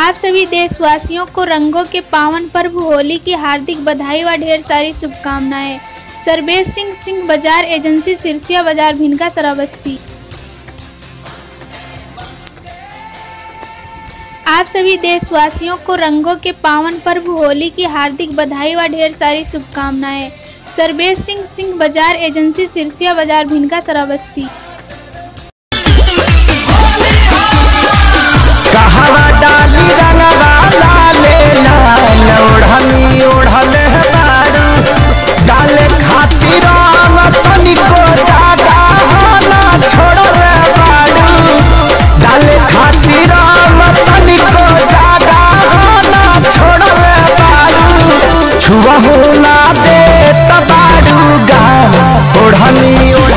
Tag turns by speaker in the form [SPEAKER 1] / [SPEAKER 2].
[SPEAKER 1] आप सभी देशवासियों को रंगों के पावन पर्व होली की हार्दिक बधाई व ढेर सारी शुभकामनाएं। सर्वेश सिंह बाजार एजेंसी सिरसिया बाजार भिनका श्रावस्ती। आप सभी देशवासियों को रंगों के पावन पर्व होली की हार्दिक बधाई व ढेर सारी शुभकामनाएं। सर्वेश सिंह बाजार एजेंसी सिरसिया बाजार भिनका श्रावस्ती।
[SPEAKER 2] छुआ होला दे तबाड़ू गान ओढ़नी